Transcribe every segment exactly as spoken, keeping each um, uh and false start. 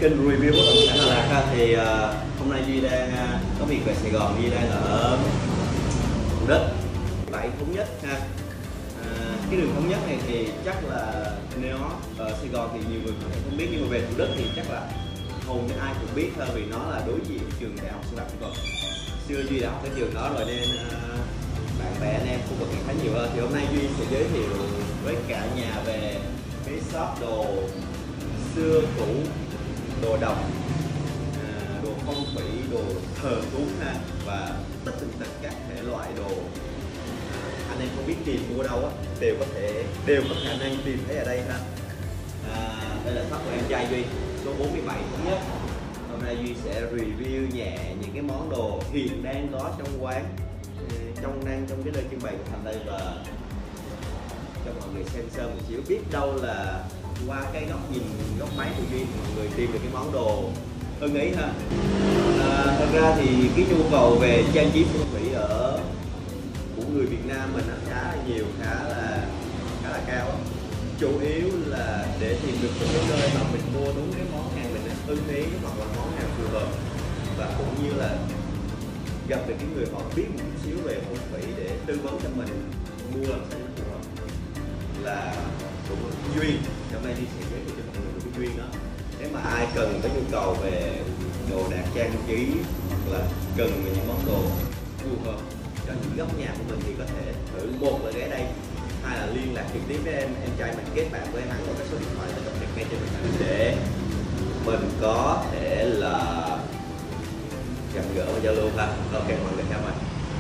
kênh review bất động sản Đà Lạt ha. Thì uh, hôm nay Duy đang uh, có việc về Sài Gòn. Duy đang ở Thủ Đức, bảy Thống Nhất ha. Uh, cái đường Thống Nhất này thì chắc là nếu ở Sài Gòn thì nhiều người có thể không biết, nhưng mà về Thủ Đức thì chắc là hầu như ai cũng biết thôi, vì nó là đối diện trường Đại học Sư phạm Kỹ thuật. Xưa Duy đã học cái trường đó rồi nên uh, bạn bè anh em cũng có khá nhiều hơn. Thì hôm nay Duy sẽ giới thiệu với cả nhà về cái shop đồ xưa cũ, đồ đồng, à, đồ phong thủy, đồ thờ cúng ha, và tất tần tật các thể loại đồ à, anh em không biết tìm mua đâu á, đều có thể đều có khả năng tìm thấy ở đây ha. À, đây là shop của em trai Duy, số bốn mươi bảy Thống Nhất. Hôm nay Duy sẽ review nhẹ những cái món đồ hiện đang có trong quán, trong đang trong cái nơi trưng bày của thành đây, và cho mọi người xem sơ một xíu, biết đâu là qua cái góc nhìn, góc máy của Duy mọi người tìm được cái món đồ ưng ý ha. À, thật ra thì cái nhu cầu về trang trí phong thủy ở của người Việt Nam mình khá là nhiều, khá là khá là cao. Chủ yếu là để tìm được một cái nơi mà mình mua đúng cái món hàng mình ưng ý, hoặc là món hàng phù hợp, và cũng như là gặp được cái người họ biết một chút xíu về phong thủy để tư vấn cho mình mua làm sao cho phù hợp là cũng Duy. Hôm nay đi sẽ giới thiệu cho mọi người một cái Duy đó. Nếu mà ai cần có nhu cầu về đồ đạc trang trí, hoặc là cần những món đồ phù hợp cho những góc nhà của mình, thì có thể thử một là ghé đây, hai là liên lạc trực tiếp với em em trai mình, kết bạn với hắn qua cái số điện thoại đã cập nhật ngay trên màn hình để mình có thể là gặp gỡ và giao lưu ha. Ok mọi người theo mình.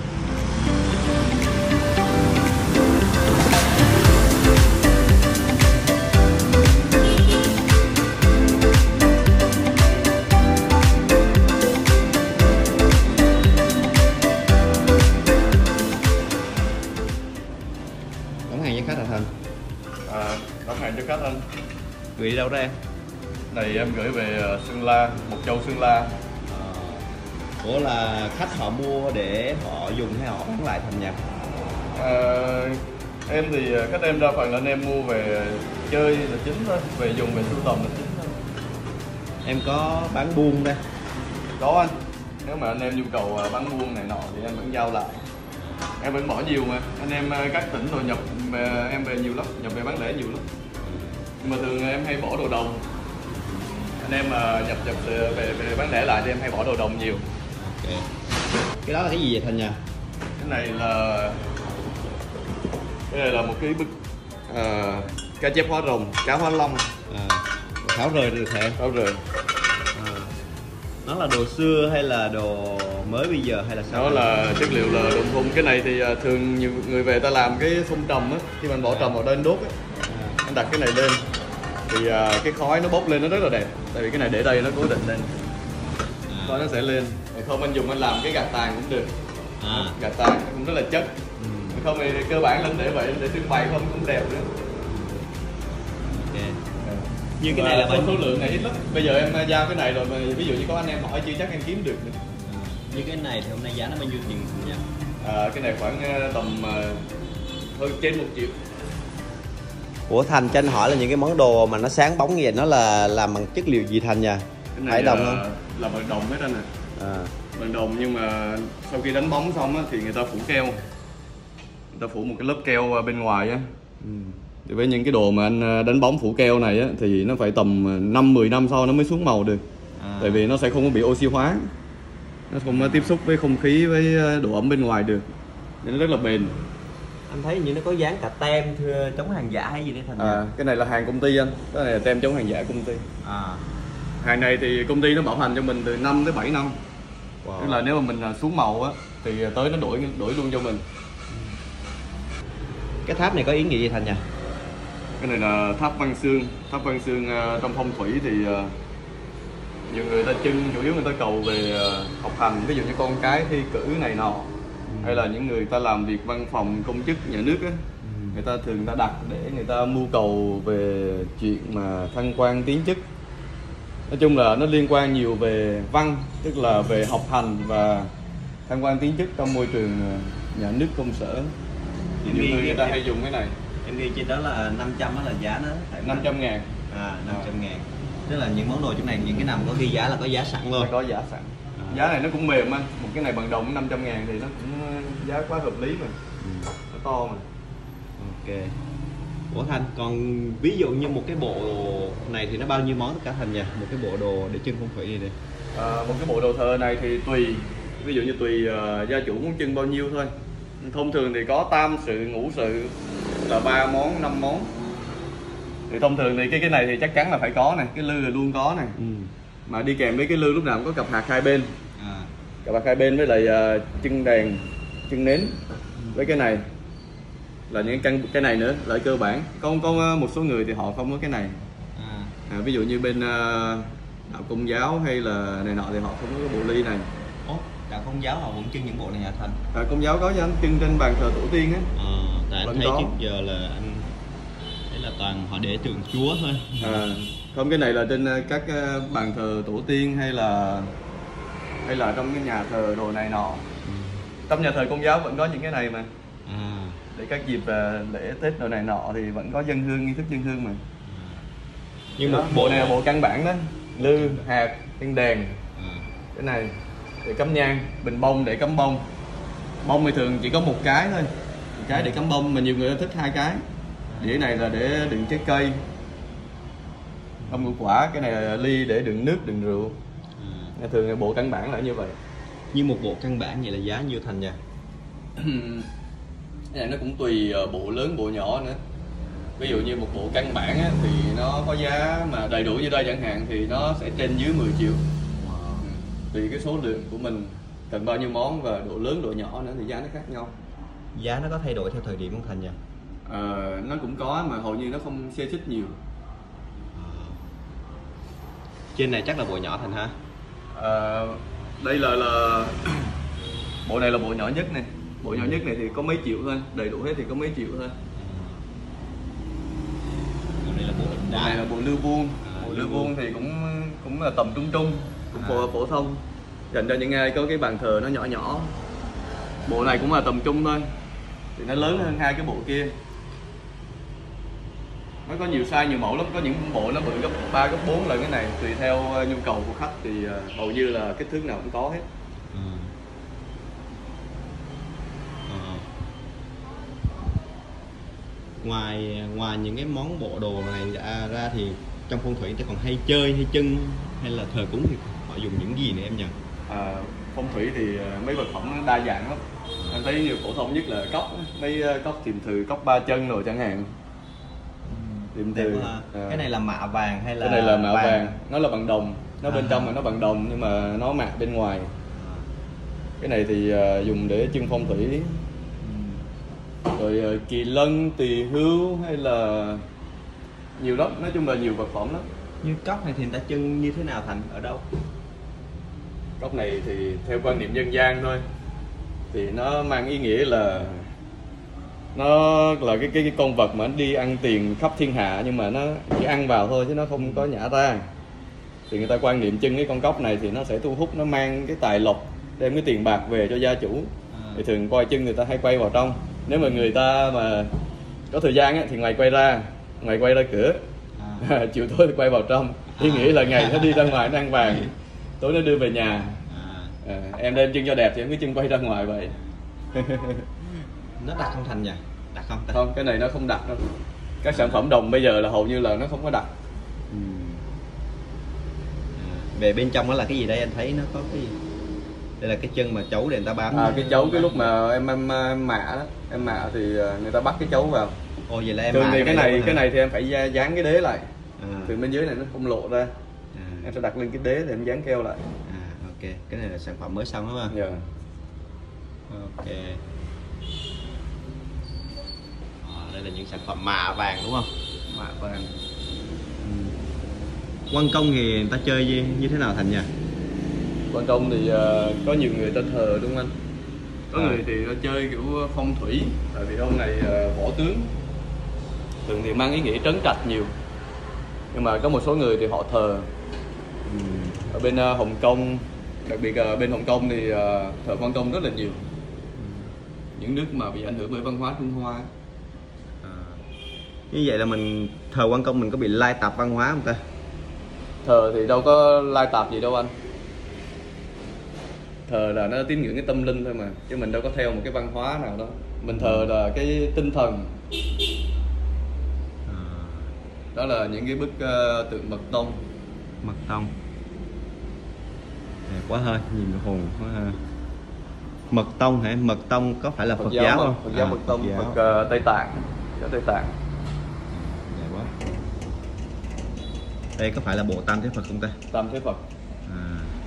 Đóng hàng với khách hả Thành? À, đóng hàng cho khách anh. Gửi đi đâu đó em? Này em gửi về Sơn La, Mộc Châu Sơn La. À, ủa là khách họ mua để họ dùng hay họ bán lại Thành nhỉ? À, em thì khách em đa phần là anh em mua về chơi là chính thôi, về dùng về sưu tầm là chính thôi. Em có bán buôn đây? Có anh, nếu mà anh em nhu cầu bán buôn này nọ thì em vẫn giao lại. Em vẫn bỏ nhiều mà, anh em các tỉnh rồi nhập về, em về nhiều lắm, nhập về bán lẻ nhiều lắm. Nhưng mà thường em hay bỏ đồ đồng. Anh em mà nhập nhập về, về bán lẻ lại thì em hay bỏ đồ đồng nhiều. Ok. Cái đó là cái gì vậy Thành nhỉ? Cái này là cái này là một cái bức à, cá chép hóa rồng, cá hóa long, À, tháo rời được thể. rau rời. À, nó là đồ xưa hay là đồ mới bây giờ hay là sao? Đó là chất liệu là đồng thùng. Cái này thì thường nhiều người về ta làm cái xung trầm á, khi mình bỏ trầm vào đây anh đốt á, À, anh đặt cái này lên thì à, cái khói nó bốc lên nó rất là đẹp, tại vì cái này để đây nó cố định lên, à, khói nó sẽ lên. Không anh dùng anh làm cái gạt tàn cũng được, à, gạt tàn nó cũng rất là chất. ừ, Không thì cơ bản lên để vậy để trưng bày không cũng đẹp nữa. ok. À. Như cái này là bao số nhiêu? lượng này ít lắm. Bây giờ em giao cái này rồi mà ví dụ như có anh em hỏi chưa chắc em kiếm được nữa. À, như cái này thì hôm nay giá nó bao nhiêu tiền nhỉ? À, cái này khoảng tầm hơn trên một triệu. Ủa Thành cho anh hỏi là những cái món đồ mà nó sáng bóng như vậy nó là làm bằng chất liệu gì Thành nha? Cái này Phải đồng là, không? là bằng đồng hết anh nè. À. Bằng đồng, nhưng mà sau khi đánh bóng xong á, thì người ta phủ keo, người ta phủ một cái lớp keo bên ngoài á. Ừ. Thì với những cái đồ mà anh đánh bóng phủ keo này á, thì nó phải tầm năm mười năm sau nó mới xuống màu được. À. Tại vì nó sẽ không có bị oxy hóa, nó không tiếp xúc với không khí, với độ ẩm bên ngoài được, nên nó rất là bền. Anh thấy như nó có dán cả tem thưa chống hàng giả hay gì đấy Thành? À, cái này là hàng công ty anh, cái này là tem chống hàng giả công ty. À. Hàng này thì công ty nó bảo hành cho mình từ năm tới bảy năm. Wow. Tức là nếu mà mình xuống màu á thì tới nó đổi đổi luôn cho mình. Cái tháp này có ý nghĩa gì Thành nhỉ? Cái này là tháp Văn Xương. Tháp Văn Xương uh, trong phong thủy thì uh, nhiều người ta trưng chủ yếu người ta cầu về uh, học hành, ví dụ như con cái thi cử này nọ, ừ. hay là những người ta làm việc văn phòng công chức nhà nước á, ừ. người ta thường ta đặt để người ta mưu cầu về chuyện mà thăng quan tiến chức. Nói chung là nó liên quan nhiều về văn, tức là về học hành và thăng quan tiến chức trong môi trường nhà nước công sở. Thì nhiều người người ta hay dùng cái này. Em ghi trên đó là năm trăm đó là giá nó năm trăm ngàn. À, năm trăm ngàn. Tức là những món đồ chỗ này, những cái nào có ghi giá là có giá sẵn luôn. Nó có giá sẵn. À. Giá này nó cũng mềm anh, một cái này bằng đồng năm trăm ngàn thì nó cũng giá quá hợp lý mà. Ừ. Nó to mà. Ok. Ủa Thành, còn ví dụ như một cái bộ này thì nó bao nhiêu món tất cả Thành nhỉ? Một cái bộ đồ để trưng phong thủy này đi. À, một cái bộ đồ thờ này thì tùy, ví dụ như tùy uh, gia chủ muốn trưng bao nhiêu thôi. Thông thường thì có tam sự, ngũ sự là ba món, năm món. Thì thông thường thì cái cái này thì chắc chắn là phải có này, cái lư là luôn có này. Ừ. Mà đi kèm với cái lư lúc nào cũng có cặp hạt hai bên. À. Cặp hạt hai bên với lại uh, chân đèn, chân nến. Ừ. Với cái này là những căn cái này nữa là cơ bản. Có có một số người thì họ không có cái này. À. À, ví dụ như bên uh, đạo Công giáo hay là này nọ thì họ không có cái bộ ly này. Ủa, đạo Công giáo họ vẫn trưng những bộ này hả Thành? Đạo Công giáo có cho anh trưng trên bàn thờ tổ tiên á. À, tại anh thấy có. Trước giờ là anh thấy là toàn họ để tượng Chúa thôi. À, không, cái này là trên các bàn thờ tổ tiên hay là hay là trong cái nhà thờ đồ này nọ. Ừ. Trong nhà thờ Công giáo vẫn có những cái này mà. À. Để các dịp lễ Tết đồ này nọ thì vẫn có dân hương, nghi thức dân hương mà. Nhưng mà bộ này là bộ căn bản đó, lư, hạt, chân đèn. À. Cái này để cắm nhang, bình bông để cắm bông. Bông thì thường chỉ có một cái thôi, một cái để cắm bông, mà nhiều người thích hai cái. Đĩa này là để đựng trái cây, không ngũ quả, cái này là ly để đựng nước, đựng rượu. À. Thường bộ căn bản là như vậy. Như một bộ căn bản vậy là giá nhiêu Thành nhỉ? Cái này nó cũng tùy bộ lớn, bộ nhỏ nữa. Ví dụ như một bộ căn bản á, thì nó có giá mà đầy đủ như đây chẳng hạn thì nó sẽ trên dưới mười triệu. Wow. Tùy cái số lượng của mình cần bao nhiêu món và độ lớn, độ nhỏ nữa thì giá nó khác nhau. Giá nó có thay đổi theo thời điểm không Thành nhỉ? À, nó cũng có mà hầu như nó không xê xích nhiều. À. Trên này chắc là bộ nhỏ Thành hả? À, đây là là bộ này là bộ nhỏ nhất này. Bộ nhỏ nhất này thì có mấy triệu thôi, đầy đủ hết thì có mấy triệu thôi. Bộ này là bộ đá. Bộ này là bộ lư vuông. À, bộ lư vuông thì cũng cũng là tầm trung trung, cũng à. phổ, phổ thông, dành cho những ai có cái bàn thờ nó nhỏ nhỏ. Bộ này cũng là tầm trung thôi, thì nó lớn hơn hai cái bộ kia. Nó có nhiều size, nhiều mẫu lắm, có những bộ nó bự gấp ba, gấp bốn lần cái này, tùy theo nhu cầu của khách thì hầu như là kích thước nào cũng có hết. Ừ. Ngoài ngoài những cái món bộ đồ này ra, ra thì trong phong thủy người ta còn hay chơi hay trưng hay là thờ cúng thì họ dùng những gì nữa em nhỉ? À, phong thủy thì mấy vật phẩm nó đa dạng lắm. Anh thấy nhiều phổ thông nhất là cốc, mấy cốc thiềm thừ, cốc ba chân rồi chẳng hạn. Thiềm thừ. À. Cái này là mạ vàng hay là? Cái này là mạ vàng, vàng. Nó là bằng đồng, nó à. Bên trong là nó bằng đồng nhưng mà nó mạ bên ngoài. À. Cái này thì dùng để trưng phong thủy. Rồi kỳ lân, tỳ hưu hay là nhiều lắm, nói chung là nhiều vật phẩm lắm. Như cốc này thì người ta trưng như thế nào Thành, ở đâu? Cốc này thì theo quan niệm dân gian thôi, thì nó mang ý nghĩa là nó là cái cái, cái con vật mà nó đi ăn tiền khắp thiên hạ, nhưng mà nó chỉ ăn vào thôi chứ nó không có nhả ra. Thì người ta quan niệm trưng cái con cốc này thì nó sẽ thu hút, nó mang cái tài lộc, đem cái tiền bạc về cho gia chủ. À. Thì thường coi trưng người ta hay quay vào trong. Nếu mà người ta mà có thời gian á, thì ngoài quay ra, ngoài quay ra cửa, à. Chiều tối thì quay vào trong. Ý nghĩ là ngày nó đi ra ngoài nó ăn vàng, tối nó đưa về nhà. À, em đem chân cho đẹp thì em cứ chân quay ra ngoài vậy. Nó đặt không Thành nhỉ? Đặt không? Ta? Không, cái này nó không đặt đâu. Các sản phẩm đồng bây giờ là hầu như là nó không có đặt. Ừ. À, về bên trong đó là cái gì đây, anh thấy nó có cái gì? Đây là cái chân mà chấu để người ta bám. À, cái chấu cái lúc mà em em, em mạ đó, em mạ thì người ta bắt cái chấu vào. Ồ vậy là em thường mạ thì cái, cái này cái này thì em phải dán cái đế lại. À. Từ bên dưới này nó không lộ ra. À. Em sẽ đặt lên cái đế để em dán keo lại. À, ok, cái này là sản phẩm mới xong đúng không? Dạ. Ok. À, đây là những sản phẩm mạ vàng đúng không? Mạ vàng. Ừ. Quan công thì người ta chơi như, như thế nào Thành nhỉ? Quan công thì uh, có nhiều người ta thờ đúng không anh? Có à. Người thì ta chơi kiểu phong thủy, tại vì ông này uh, võ tướng, thường thì mang ý nghĩa trấn trạch nhiều. Nhưng mà có một số người thì họ thờ ừ. Ở bên uh, Hồng Kông, đặc biệt uh, bên Hồng Kông thì uh, thờ quan công rất là nhiều. Ừ. Những nước mà bị ảnh hưởng bởi văn hóa Trung Hoa. À. Như vậy là mình thờ quan công mình có bị lai tập văn hóa không ta? Thờ thì đâu có lai tạp gì đâu anh. Thờ là nó tín ngưỡng cái tâm linh thôi mà, chứ mình đâu có theo một cái văn hóa nào đó. Mình thờ là cái tinh thần. À. Đó là những cái bức uh, tượng mật tông. Mật tông đẹp quá ha, nhìn hồn quá ha. Mật tông hả? Mật tông có phải là Phật, Phật giáo, giáo không? Phật giáo, à, mật tông, Phật, giáo. Phật uh, Tây Tạng, giáo Tây Tạng. Đẹp quá. Đây có phải là bộ Tam Thế Phật không ta? Tam Thế Phật. À.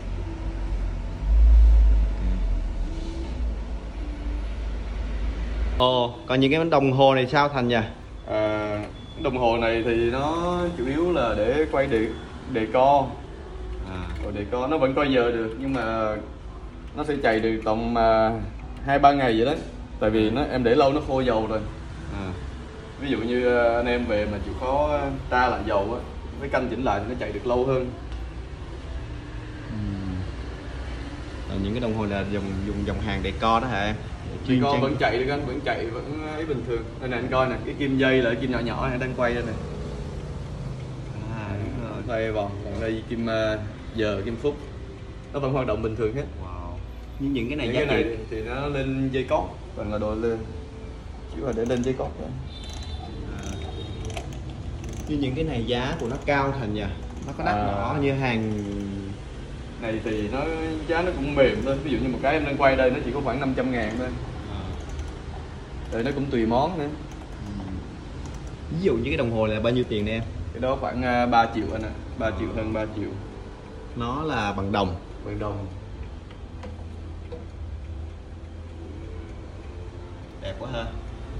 Ồ, còn những cái đồng hồ này sao Thành nhỉ? À, đồng hồ này thì nó chủ yếu là để quay đề, đề co. À. Rồi đề co nó vẫn coi giờ được, nhưng mà nó sẽ chạy được tầm hai ba ngày vậy đó. Tại vì nó em để lâu nó khô dầu rồi. À. Ví dụ như anh em về mà chịu khó tra lại dầu á, với canh chỉnh lại thì nó chạy được lâu hơn. À, những cái đồng hồ là dùng dùng dòng hàng decor đó hả em? Chuyên con vẫn chạy được anh, vẫn chạy vẫn ấy bình thường. Đây này anh coi nè, cái kim dây là cái kim nhỏ nhỏ này đang quay đây này. À đúng rồi. Quay vòng, còn đây kim uh, giờ, kim phút. Nó vẫn hoạt động bình thường hết. Wow. Nhưng những cái này những giá cái này trị thì nó lên dây cót, còn là đồ lên. Chỉ là để lên dây cót thôi. À. Như những cái này giá của nó cao Thành nhỉ? Nó có đắt à. đỏ như hàng này thì nó giá nó cũng mềm thôi. Ví dụ như một cái em đang quay đây nó chỉ có khoảng năm trăm ngàn thôi. À. Rồi nó cũng tùy món nữa. Ừ. Ví dụ như cái đồng hồ này là bao nhiêu tiền đây em? Cái đó khoảng ba triệu anh ạ. À. ba triệu hơn ba triệu. Nó là bằng đồng. Bằng đồng. Đẹp quá ha.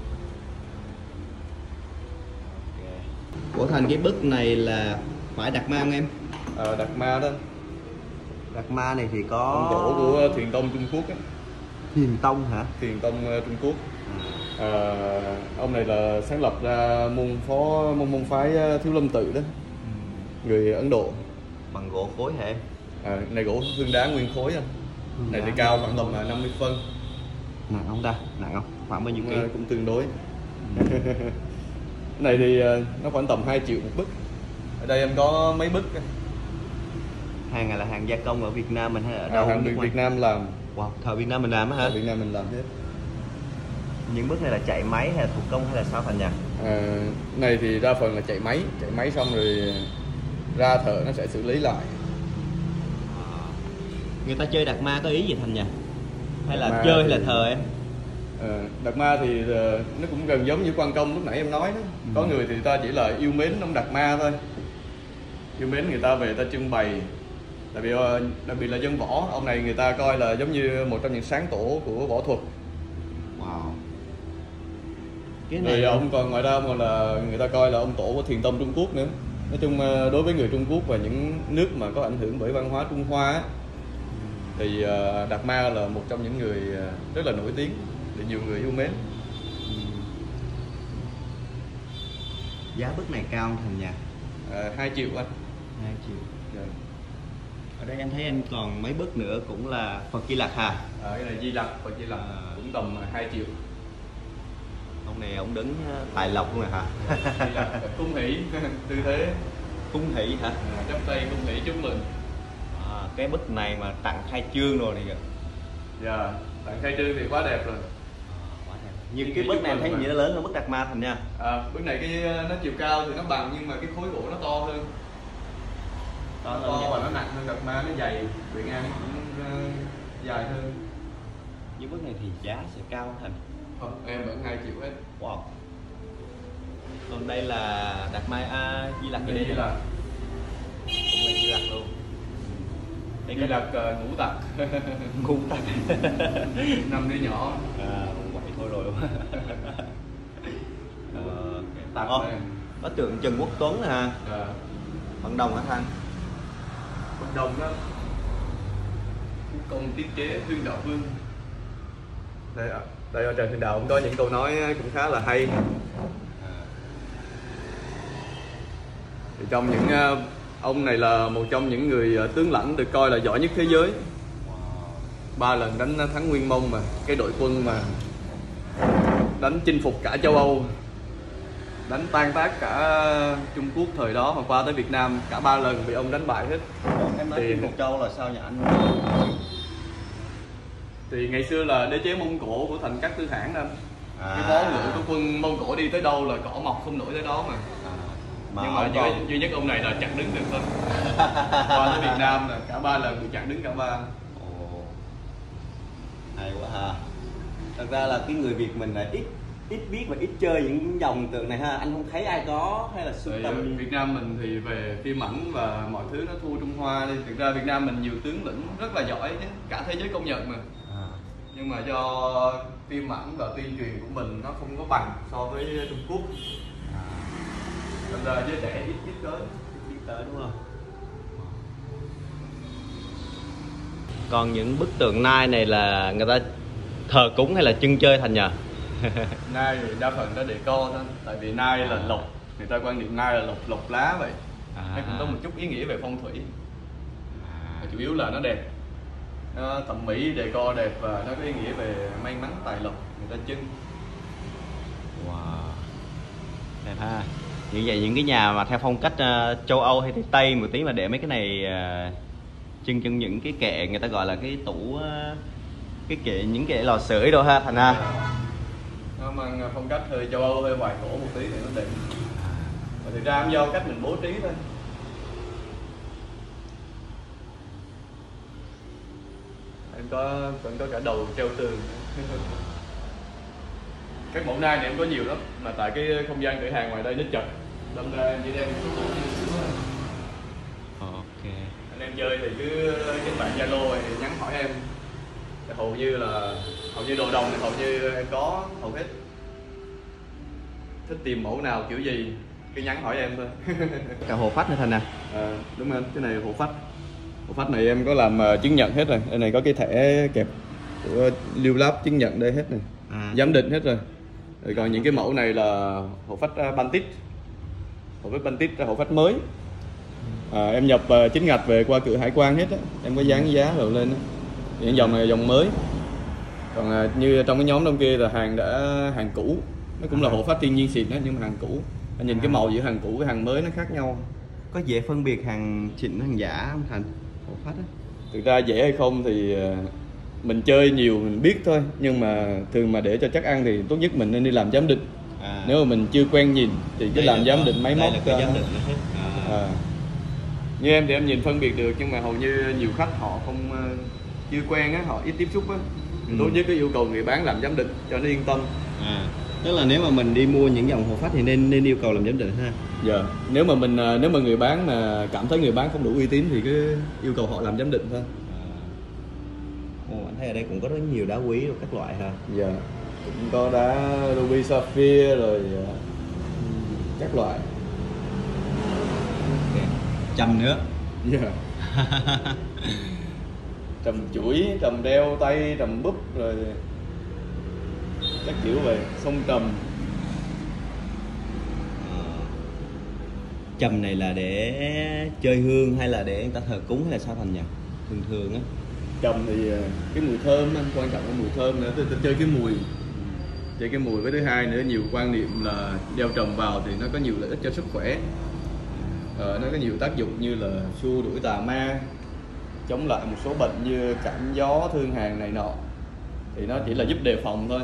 Của Thành cái bức này là phải đặt ma không em? Ờ, đặt ma đó. Đặt ma này thì có gỗ của Thiền Tông Trung Quốc á. Thiền Tông hả? Thiền Tông Trung Quốc. À, ông này là sáng lập ra môn phó môn môn phái Thiếu Lâm Tự đó. Ừ. Người Ấn Độ. Bằng gỗ khối hả em? À, này gỗ hương đá nguyên khối anh. Hương này thì cao khoảng tầm năm mươi phân. Nặng không ta? Nặng không? Khoảng bao nhiêu ký? Cũng tương đối. Ừ. Cái này thì nó khoảng tầm hai triệu một bức. Ở đây em có mấy bức. Hàng này là hàng gia công ở Việt Nam mình hay ở à, đâu? Hàng Việt, Việt Nam làm. Wow, thợ Việt Nam mình làm á hả? Thợ Việt Nam mình làm hết. Những bức này là chạy máy hay là thủ công hay là sao Thành nhỉ? À, này thì đa phần là chạy máy, chạy máy xong rồi ra thợ nó sẽ xử lý lại. Người ta chơi đặt ma có ý gì Thành nhỉ? Hay đặt là chơi hay thì... là thờ em? À, đặt ma thì nó cũng gần giống như quan công lúc nãy em nói đó. Ừ. Có người thì ta chỉ là yêu mến ông đặt ma thôi. Yêu mến người ta về ta trưng bày. Tại vì đặc biệt là dân võ, ông này người ta coi là giống như một trong những sáng tổ của võ thuật. Wow. Cái này rồi ông còn ngoài ra ông còn là người ta coi là ông tổ của Thiền Tông Trung Quốc nữa. Nói chung đối với người Trung Quốc và những nước mà có ảnh hưởng bởi văn hóa Trung Hoa á, thì Đạt Ma là một trong những người rất là nổi tiếng, để nhiều người yêu mến. Giá bức này cao không Thành nhỉ? À, hai triệu anh. hai triệu. Rồi. Ở đây em thấy anh còn mấy bức nữa cũng là Phật Di Lặc hả? À, cái này Di Lặc, Phật Di Lặc à. Cũng tầm hai triệu. Ông này ông đứng tài lộc luôn rồi hả? Cung hỷ, tư thế. Cung hỷ hả? À, chắp tay cung hỷ chúc mừng. À, cái bức này mà tặng khai trương rồi này kìa. Dạ, tặng khai trương thì quá đẹp rồi. Nhưng cái bức này em thấy như nó lớn hơn bức Đạt Ma Thành nha. À, bức này cái nó chiều cao thì nó bằng nhưng mà cái khối gỗ nó to hơn. To, nó to và nó nặng hơn Đạt Ma, nó dày, bề ngang cũng uh, dài hơn. Nhưng bức này thì giá sẽ cao Thành. Không, em vẫn hai triệu hết. Wow. Còn đây là Đạt Ma à, Di Lặc gì đây? Di Lặc. Cũng là Di Lặc luôn. Đây Di Lặc uh, ngũ tặc. Ngũ tặc. Năm đứa nhỏ. À, vậy thôi rồi. ờ, tặc oh, có tượng Trần Quốc Tuấn hả? Dạ. Bằng đồng hả Thanh? Bằng đồng đó. Công tiết chế Hương Đạo Vương. Đây ạ. Đây ở Trần Hưng Đạo cũng có những câu nói cũng khá là hay. Thì trong những uh, ông này là một trong những người uh, tướng lãnh được coi là giỏi nhất thế giới. Ba lần đánh thắng Nguyên Mông mà, cái đội quân mà đánh chinh phục cả châu Âu. đánh tan tác cả Trung Quốc thời đó mà qua tới Việt Nam cả ba lần bị ông đánh bại hết. Em nói Thì- thêm một câu là sao nhỉ anh? Thì ngày xưa là đế chế Mông Cổ của thành Cát Tư Hãn anh. À. Cái võ ngựa của quân Mông Cổ đi tới đâu là cỏ mọc không nổi tới đó mà. À, Nhưng mà ông duy, còn- duy nhất ông này là chặn đứng được thôi. Qua tới Việt Nam là cả ba lần bị chặn đứng cả ba. Ồ, hay quá ha. Thật ra là cái người Việt mình là ít ít biết và ít chơi những dòng tượng này ha. Anh không thấy ai có hay là sưu Rồi, tầm. Việt Nam mình thì về phim ảnh và mọi thứ nó thua Trung Hoa đi. Thực ra Việt Nam mình nhiều tướng lĩnh rất là giỏi chứ, cả thế giới công nhận mà. À. Nhưng mà do phim ảnh và tuyên truyền của mình nó không có bằng so với Trung Quốc. Nên ra giới trẻ ít biết tới. Biết tới đúng không? Còn những bức tượng nai này là người ta thờ cúng hay là trưng chơi Thành nhờ? Nai thì đa phần nó để co thôi, tại vì nai là À. lộc, người ta quan niệm nai là lộc lộc lá vậy. À. Nó cũng có một chút ý nghĩa về phong thủy. Mà chủ yếu là nó đẹp, nó thẩm mỹ, đề co đẹp và nó có ý nghĩa về may mắn tài lộc, người ta trưng. Wow, đẹp ha. Như vậy những cái nhà mà theo phong cách uh, châu Âu hay Tây một tí mà để mấy cái này uh, chân chân những cái kệ người ta gọi là cái tủ uh, cái kệ những kệ lò sưởi đâu ha Thành ha. Nó mang phong cách hơi châu Âu, hơi hoài cổ một tí thì nó đẹp. Mà thực ra cũng do cách mình bố trí thôi. Em có vẫn có cả đầu treo tường. Các mẫu nai này em có nhiều lắm, mà tại cái không gian cửa hàng ngoài đây nó chật, đâm ra em chỉ đem số mẫu như xíu thôi. Ok. Anh em chơi thì cứ kết bạn Zalo rồi nhắn hỏi em. Thì hầu như là hầu như đồ đồng thì hầu như em có hầu hết. Thích tìm mẫu nào kiểu gì cứ nhắn hỏi em thôi. Cả hồ phách nữa Thành nè. À, đúng anh, cái này hộ phách. Hộ phách này em có làm uh, chứng nhận hết rồi. Đây này có cái thẻ kẹp của Lưu Lab chứng nhận đây hết này. À. Giám định hết rồi. Rồi còn những cái mẫu này là hộ phách uh, Bantit. Hộ phách Bantit là hộ phách mới. À, em nhập uh, chính ngạch về qua cửa hải quan hết á, em có dán giá rồi lên á. Những dòng này là dòng mới. Còn uh, như trong cái nhóm đông kia là hàng đã hàng cũ. Nó cũng là hộ phách thiên nhiên xịn đó nhưng mà hàng cũ. Anh nhìn cái màu giữa hàng cũ với hàng mới nó khác nhau. Có dễ phân biệt hàng xịn hàng giả không Thành? Hồ phách á. Thực ra dễ hay không thì mình chơi nhiều mình biết thôi, nhưng mà thường mà để cho chắc ăn thì tốt nhất mình nên đi làm giám định. À. Nếu mà mình chưa quen nhìn thì cứ Đây làm là giám có- định máy đây móc là có cho- giám định nó hết. À. À. Như em thì em nhìn phân biệt được, nhưng mà hầu như nhiều khách họ không ờ, chưa quen á, họ ít tiếp xúc á. Ừ. Tốt nhất cứ yêu cầu người bán làm giám định cho nó yên tâm. À. Tức là nếu mà mình đi mua những dòng hồ phách thì nên nên yêu cầu làm giám định ha. Giờ nếu mà mình ờ, nếu mà người bán mà cảm thấy người bán không đủ uy tín thì cứ yêu cầu họ làm giám định thôi. Ồ, anh thấy ở đây cũng có rất nhiều đá quý và các loại ha. Giờ cũng có đá ruby sapphire rồi ờ, các loại. Okay. Chầm nữa. Yeah. Trầm chuỗi, trầm đeo tay, trầm búp rồi các kiểu về sông trầm. Ờ. Chầm này là để chơi hương hay là để người ta thờ cúng hay là sao Thành nhỉ? Thường thường á. Trầm thì ờ, cái mùi thơm anh, quan trọng là mùi thơm nữa, tôi, tôi chơi cái mùi chơi cái mùi. Với thứ hai nữa, nhiều quan niệm là đeo trầm vào thì nó có nhiều lợi ích cho sức khỏe. Ờ, nó có nhiều tác dụng như là xua đuổi tà ma, chống lại một số bệnh như cảm gió, thương hàn này nọ, thì nó chỉ là giúp đề phòng thôi.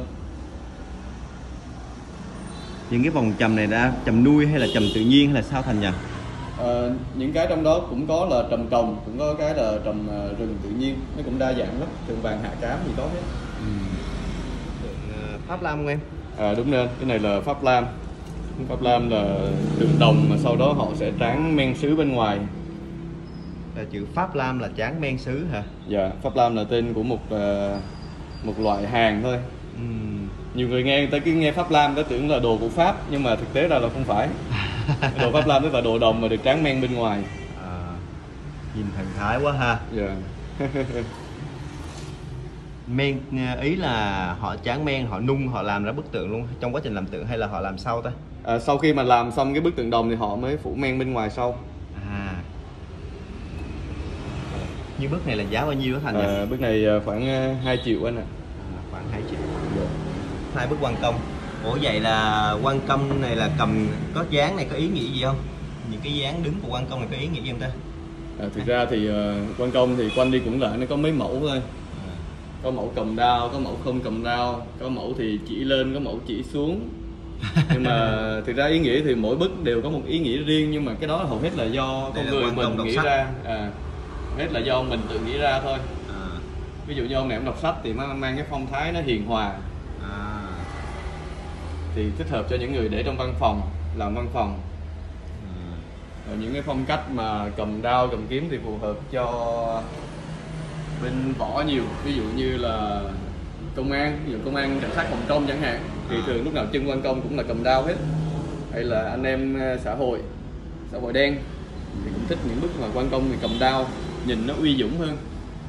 Những cái vòng chầm này đã chầm nuôi hay là chầm tự nhiên hay là sao Thành nhỉ? Ờ, những cái trong đó cũng có là trầm trồng, cũng có cái là trầm ờ, rừng tự nhiên, nó cũng đa dạng lắm, tượng vàng hạ cám gì có hết. Ừ. Tượng ờ, Pháp Lam không em? À đúng rồi, cái này là Pháp Lam. Pháp Lam là tượng đồng mà sau đó họ sẽ tráng men sứ bên ngoài. Là chữ Pháp Lam là tráng men sứ hả? Dạ, Pháp Lam là tên của một ờ, một loại hàng thôi. Ừ. Nhiều người nghe người ta cứ nghe Pháp Lam ta tưởng là đồ của Pháp, nhưng mà thực tế ra là không phải. Đồ Pháp Lam tức là đồ đồng mà được tráng men bên ngoài. À, nhìn thần thái quá ha. Dạ. Men ý là họ tráng men, họ nung, họ làm ra bức tượng luôn trong quá trình làm tượng hay là họ làm sau ta? À, sau khi mà làm xong cái bức tượng đồng thì họ mới phủ men bên ngoài sau. À. Như bức này là giá bao nhiêu đó Thành nhỉ? À, bức này khoảng hai triệu anh ạ. À, khoảng hai triệu. Hai bức quan công. Ủa vậy là quan công này là cầm có dáng này có ý nghĩa gì không? Những cái dáng đứng của quan công này có ý nghĩa gì không ta? À, thực ra thì uh, quan công thì quanh đi cũng lại nó có mấy mẫu thôi. À. Có mẫu cầm đao, có mẫu không cầm đao, có mẫu thì chỉ lên, có mẫu chỉ xuống. Nhưng mà thực ra ý nghĩa thì mỗi bức đều có một ý nghĩa riêng, nhưng mà cái đó hầu hết là do con người mình nghĩ ra. À, hầu hết là do mình tự nghĩ ra thôi. À. Ví dụ như ông này ông đọc sách thì mang cái phong thái nó hiền hòa. À. Thì thích hợp cho những người để trong văn phòng, làm văn phòng. Rồi những cái phong cách mà cầm đao, cầm kiếm thì phù hợp cho bên võ nhiều. Ví dụ như là công an, ví dụ công an cảnh sát phòng trong chẳng hạn, thì thường lúc nào chân quan công cũng là cầm đao hết. Hay là anh em xã hội, xã hội đen thì cũng thích những bức mà quan công thì cầm đao, nhìn nó uy dũng hơn.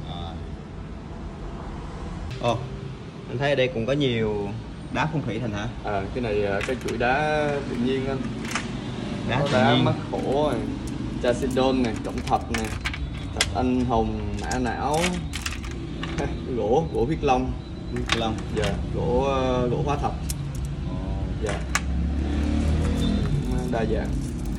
Ồ, oh, anh thấy ở đây cũng có nhiều đá phong thủy Thành hả? À, cái này cái chuỗi đá tự nhiên anh. Đá, đá mắt khổ này, Chalcedon này, cẩm thạch này, thạch anh hồng, mã não, gỗ gỗ huyết long, huyết long, dạ, gỗ gỗ hóa thạch, oh. Dạ, đa dạng.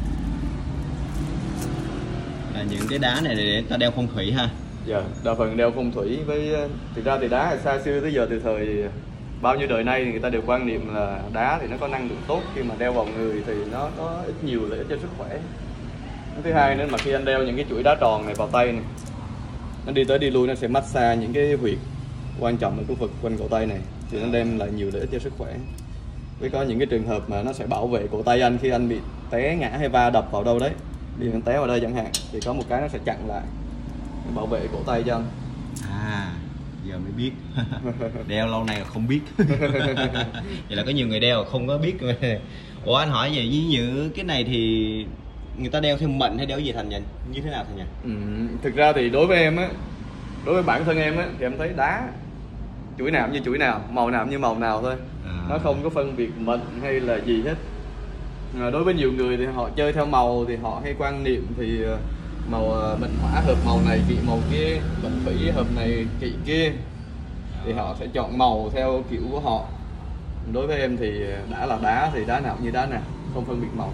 Là những cái đá này để ta đeo phong thủy ha? Dạ, đa phần đeo phong thủy. Với thực ra thì đá xa xưa tới giờ, từ thời bao nhiêu đời nay thì người ta đều quan niệm là đá thì nó có năng lượng tốt, khi mà đeo vào người thì nó có ít nhiều lợi ích cho sức khỏe. Thứ hai nữa mà khi anh đeo những cái chuỗi đá tròn này vào tay này, nó đi tới đi lui nó sẽ massage những cái huyệt quan trọng ở khu vực quanh cổ tay này, thì nó đem lại nhiều lợi ích cho sức khỏe. Với có những cái trường hợp mà nó sẽ bảo vệ cổ tay anh khi anh bị té ngã hay va đập vào đâu đấy, đi anh té vào đây chẳng hạn, thì có một cái nó sẽ chặn lại, bảo vệ cổ tay cho anh. À, giờ mới biết. Đeo lâu nay là không biết. Vậy là có nhiều người đeo không có biết. Ủa anh hỏi về với như cái này thì người ta đeo theo mệnh hay đeo gì Thành nhỉ? Như thế nào Thành nhỉ? Ừ, thực ra thì đối với em á, đối với bản thân em á, thì em thấy đá chuỗi nào như chuỗi nào, màu nào như màu nào thôi. À. Nó không có phân biệt mệnh hay là gì hết. À, đối với nhiều người thì họ chơi theo màu, thì họ hay quan niệm thì màu mệnh hỏa hợp màu này kỵ màu kia, mệnh thủy hợp này kỵ kia, thì họ sẽ chọn màu theo kiểu của họ. Đối với em thì đã là đá thì đá nào như đá nào, không phân biệt màu.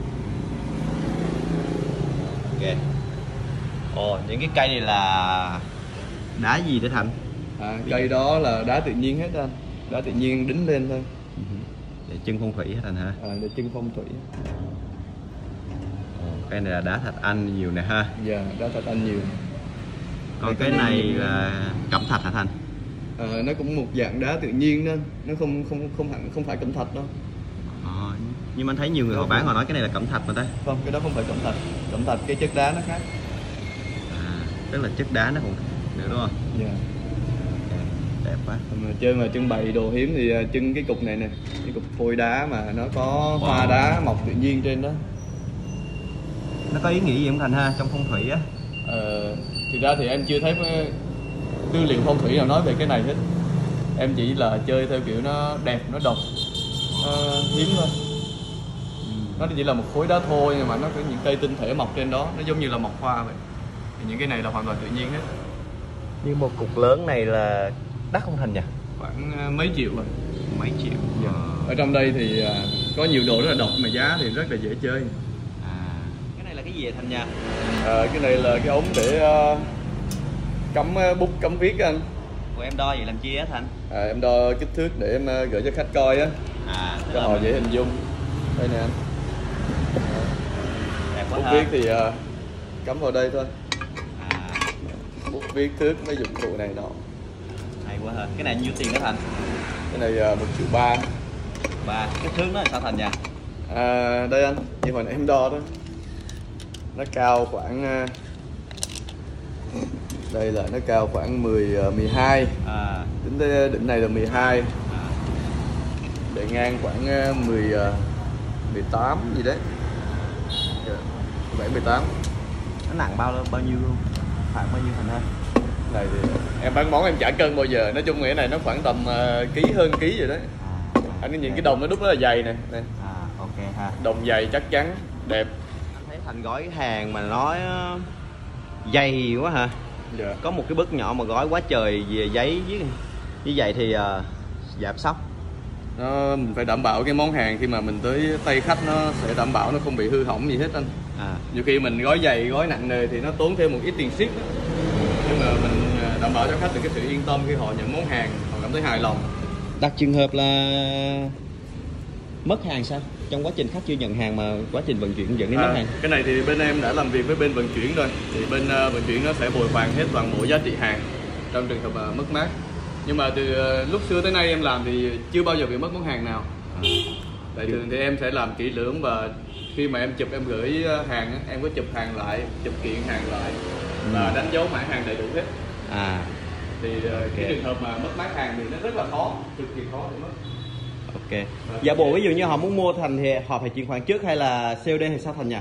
Ok. Ồ, những cái cây này là đá gì để Thành? À, cây đó là đá tự nhiên hết anh, đá tự nhiên đính lên thôi. Để chân phong thủy hết Thành hả? À, để chân phong thủy. Cái này là đá thạch anh nhiều nè ha. Dạ, đá thạch anh nhiều. Còn cái này là cẩm thạch hả Thành? À, nó cũng một dạng đá tự nhiên đó, nó không không không hẳn không phải cẩm thạch đâu. À, nhưng mà anh thấy nhiều người họ bán họ nói cái này là cẩm thạch mà ta. Không, cái đó không phải cẩm thạch. Cẩm thạch cái chất đá nó khác. À, tức là chất đá nó còn nữa đúng không? Dạ. Okay, đẹp quá. Mà chơi mà trưng bày đồ hiếm thì trưng cái cục này nè, cái cục phôi đá mà nó có wow. Hoa đá mọc tự nhiên trên đó. Nó có ý nghĩa gì không Thành ha, trong phong thủy á? Ờ, thực ra thì em chưa thấy tư liệu phong thủy nào nói về cái này hết. Em chỉ là chơi theo kiểu nó đẹp, nó độc, nó hiếm thôi. Ừ. Nó chỉ là một khối đá thôi, nhưng mà nó có những cây tinh thể mọc trên đó, nó giống như là mọc hoa vậy. Thì những cái này là hoàn toàn tự nhiên hết. Nhưng một cục lớn này là đắt không Thành nhỉ? Khoảng mấy triệu rồi. Mấy triệu. Dạ. Ở trong đây thì có nhiều đồ rất là độc mà giá thì rất là dễ chơi. Cái gì vậy Thành nha? À, cái này là cái ống để uh, cắm uh, bút cắm viết anh. Ủa em đo vậy làm chi á Thành? À, em đo kích thước để em uh, gửi cho khách coi á. À, cho họ dễ hình dung. Đây nè anh. Đẹp quá bút ha. Viết thì uh, cắm vào đây thôi. À. Bút viết thước mấy dụng cụ này nọ. Hay quá ha. Cái này nhiêu tiền đó Thành? Cái này uh, một triệu ba. Ba. Cái thước nó là sao Thành nha? À, đây anh, như hồi nãy em đo đó. Nó cao khoảng đây là nó cao khoảng mười, mười hai. À. Tính tới đỉnh này là mười hai. À. Bề ngang khoảng mười, mười tám gì đấy. Bảy, mười tám. Nó nặng bao bao nhiêu luôn? Khoảng bao nhiêu Thành ha? Này thì em bán món em chả cân bao giờ. Nói chung cái này nó khoảng tầm uh, ký hơn ký rồi đấy. À. Anh nhìn cái đồng nó đúc rất là dày nè. Đây. À, ok ha. Đồng dày chắc chắn, đẹp. Thành gói hàng mà nói dày quá hả? Dạ. Có một cái bức nhỏ mà gói quá trời về giấy với như vậy thì uh, giảm sốc. nó mình phải đảm bảo cái món hàng khi mà mình tới tay khách nó sẽ đảm bảo nó không bị hư hỏng gì hết anh. À. Nhiều khi mình gói dày gói nặng nề thì nó tốn thêm một ít tiền ship đó. Nhưng mà mình đảm bảo cho khách được cái sự yên tâm khi họ nhận món hàng, họ cảm thấy hài lòng. Đặt trường hợp là mất hàng sao? Trong quá trình khách chưa nhận hàng mà quá trình vận chuyển dẫn đến à, mất hàng. Cái này thì bên em đã làm việc với bên vận chuyển rồi, thì bên uh, vận chuyển nó sẽ bồi hoàn hết toàn bộ giá trị hàng trong trường hợp uh, mất mát. Nhưng mà từ uh, lúc xưa tới nay em làm thì chưa bao giờ bị mất món hàng nào. À. Tại thường thì em sẽ làm kỹ lưỡng, và khi mà em chụp em gửi hàng em có chụp hàng lại, chụp kiện hàng lại và ừ. đánh dấu mã hàng đầy đủ hết. À. Thì uh, okay. Cái trường hợp mà mất mát hàng thì nó rất là khó, cực kỳ khó để mất. Ok. Giả bộ ví dụ như họ muốn mua Thành thì họ phải chuyển khoản trước hay là xê ô đê hay sao Thành nhỉ?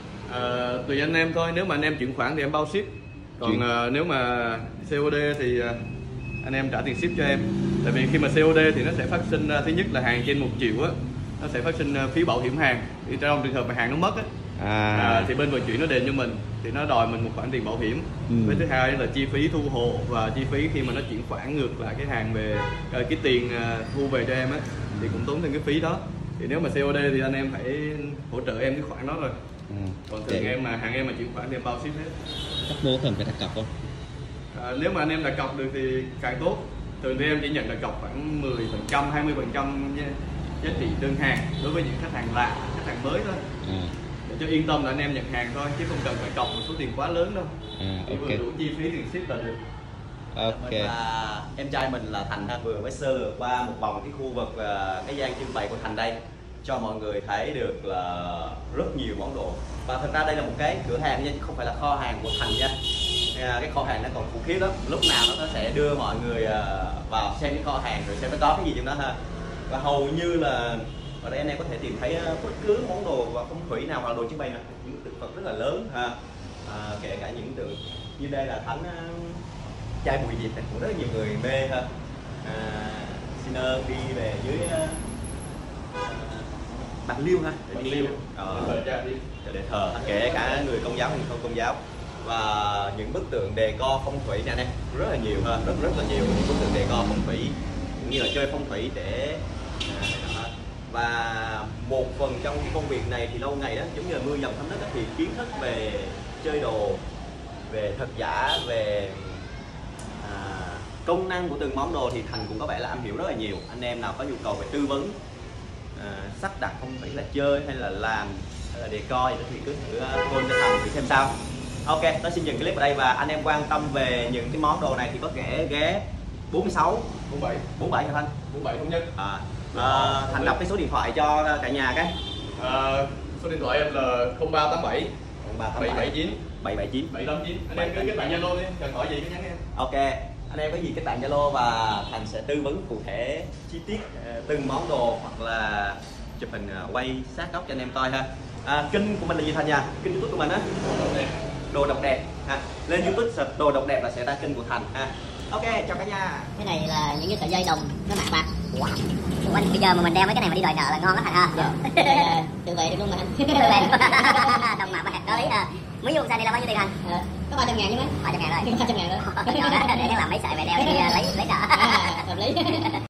À, tùy anh em thôi, nếu mà anh em chuyển khoản thì em bao ship. Còn uh, nếu mà xê ô đê thì uh, anh em trả tiền ship cho em. Tại vì khi mà xê ô đê thì nó sẽ phát sinh uh, thứ nhất là hàng trên một triệu á, nó sẽ phát sinh uh, phí bảo hiểm hàng. Thì trong trường hợp mà hàng nó mất á, à. À, thì bên vận chuyển nó đền cho mình, thì nó đòi mình một khoản tiền bảo hiểm. Ừ. Với thứ hai là chi phí thu hộ và chi phí khi mà nó chuyển khoản ngược lại cái hàng về uh, cái tiền uh, thu về cho em á, thì cũng tốn thêm cái phí đó. Thì nếu mà xê ô đê thì anh em phải hỗ trợ em cái khoản đó rồi. Ừ. Còn thường em mà hàng em mà chuyển khoản thì em bao ship hết. Chắc mua cần phải đặt cọc không? À, nếu mà anh em đặt cọc được thì càng tốt. Thường thì em chỉ nhận đặt cọc khoảng mười phần trăm, hai mươi phần trăm giá trị đơn hàng đối với những khách hàng lạ, khách hàng mới thôi. À. Để cho yên tâm là anh em nhận hàng thôi, chứ không cần phải cọc một số tiền quá lớn đâu. À, okay. Chỉ vừa đủ chi phí tiền ship là được. Ok. Mình là, em trai mình là Thành ha, vừa mới sơ lược qua một vòng cái khu vực uh, cái gian trưng bày của Thành đây, cho mọi người thấy được là rất nhiều món đồ. Và thật ra đây là một cái cửa hàng nha, chứ không phải là kho hàng của Thành nha. Cái kho hàng nó còn khủng khiếp lắm, lúc nào nó sẽ đưa mọi người uh, vào xem cái kho hàng rồi xem nó có cái gì trong đó ha. Và hầu như là ở đây anh em có thể tìm thấy uh, bất cứ món đồ và phong thủy nào hoặc đồ trưng bày nào, những tượng Phật rất là lớn ha. À, kể cả những tượng như đây là thánh uh, chai Bùi Diệp này cũng rất là nhiều người mê ha. À, xin ơn đi về dưới uh, Bạc Liêu ha, để Bạc đi Liêu ờ, để thờ, kể cả người Công giáo hay không Công giáo. Và những bức tượng đề co phong thủy nè, rất là nhiều ha, rất rất là nhiều những bức tượng đề co phong thủy cũng như là chơi phong thủy để à, và một phần trong cái công việc này thì lâu ngày đó, giống như là mưa dầm thấm đất thì kiến thức về chơi đồ, về thật giả, về à, công năng của từng món đồ thì Thành cũng có vẻ là am hiểu rất là nhiều. Anh em nào có nhu cầu về tư vấn à, sắp đặt phong thủy là chơi hay là làm hay là decor gì đó thì cứ thử call cho Thành thử xem sao. Ok, tôi xin dừng clip ở đây, và anh em quan tâm về những cái món đồ này thì có thể ghé bốn mươi sáu, bốn mươi bảy, bốn mươi bảy hả Thanh? bốn mươi bảy Thống Nhất. À, à, Thành đọc cái số điện thoại cho cả nhà cái. À, số điện thoại em là không ba tám bảy bảy bảy chín bảy bảy chín bảy tám chín. Anh em cứ kết bạn Zalo đi, cần hỏi gì cứ nhắn em. Ok, anh em có gì kết bạn Zalo và Thành sẽ tư vấn cụ thể chi tiết từng món đồ hoặc là chụp hình quay sát góc cho anh em coi ha. À, kênh của mình là gì Thành nha? Kênh YouTube của mình á. Đồ độc đẹp ha. Lên YouTube search đồ độc đẹp là sẽ ra kênh của Thành ha. Ok, chào cả nhà. Cái này là những cái sợi dây đồng nó mạ bạc. Wow. Ủa, bây giờ mà mình đeo mấy cái này mà đi đòi nợ là ngon đó Thành ha. Dạ. Tự vệ được luôn mà anh. Tự vệ. Đồng mạ bạc có lý ha. Mới vô xài này là bao nhiêu tiền Thành? Ờ, có ba trăm ngàn chứ mấy. ba trăm ngàn rồi. ba trăm ngàn rồi. Để làm mấy sợi về đeo đi lấy lấy nợ. À, hợp lý.